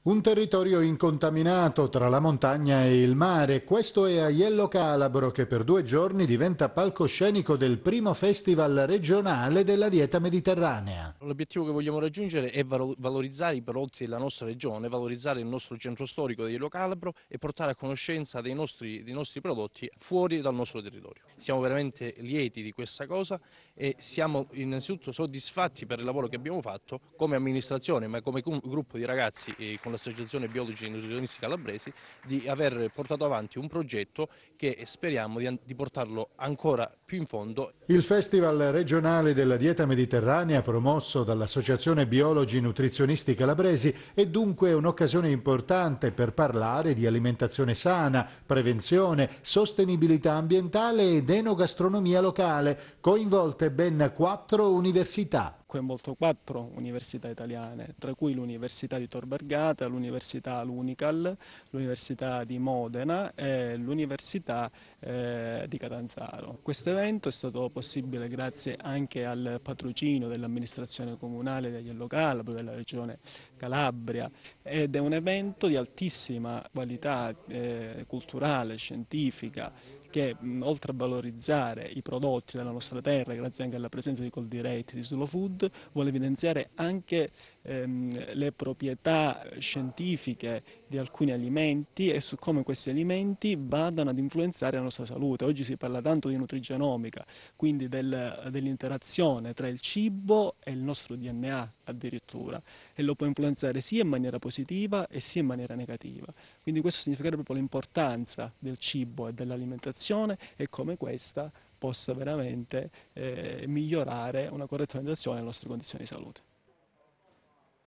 Un territorio incontaminato tra la montagna e il mare, questo è Aiello Calabro che per 2 giorni diventa palcoscenico del primo festival regionale della dieta mediterranea. L'obiettivo che vogliamo raggiungere è valorizzare i prodotti della nostra regione, valorizzare il nostro centro storico di Aiello Calabro e portare a conoscenza dei nostri prodotti fuori dal nostro territorio. Siamo veramente lieti di questa cosa e siamo innanzitutto soddisfatti per il lavoro che abbiamo fatto come amministrazione, ma come gruppo di ragazzi con l'Associazione Biologi e Nutrizionisti Calabresi, di aver portato avanti un progetto che speriamo di portarlo ancora più in fondo. Il Festival regionale della dieta mediterranea, promosso dall'Associazione Biologi Nutrizionisti Calabresi, è dunque un'occasione importante per parlare di alimentazione sana, prevenzione, sostenibilità ambientale ed enogastronomia locale, coinvolte ben 4 università. Coinvolto 4 università italiane, tra cui l'Università di Tor Vergata, l'Università l'Unical, l'Università di Modena e l'Università di Catanzaro. Questo evento è stato possibile grazie anche al patrocinio dell'amministrazione comunale di Aiello Calabro, della regione Calabria, ed è un evento di altissima qualità culturale, scientifica, che oltre a valorizzare i prodotti della nostra terra, grazie anche alla presenza di Coldiretti, di Slow Food, vuole evidenziare anche le proprietà scientifiche di alcuni alimenti e su come questi alimenti vadano ad influenzare la nostra salute. Oggi si parla tanto di nutrigenomica, quindi dell'interazione tra il cibo e il nostro DNA addirittura, e lo può influenzare sia in maniera positiva e sia in maniera negativa. Quindi questo significa proprio l'importanza del cibo e dell'alimentazione e come questa possa veramente migliorare una corretta alimentazione e le nostre condizioni di salute.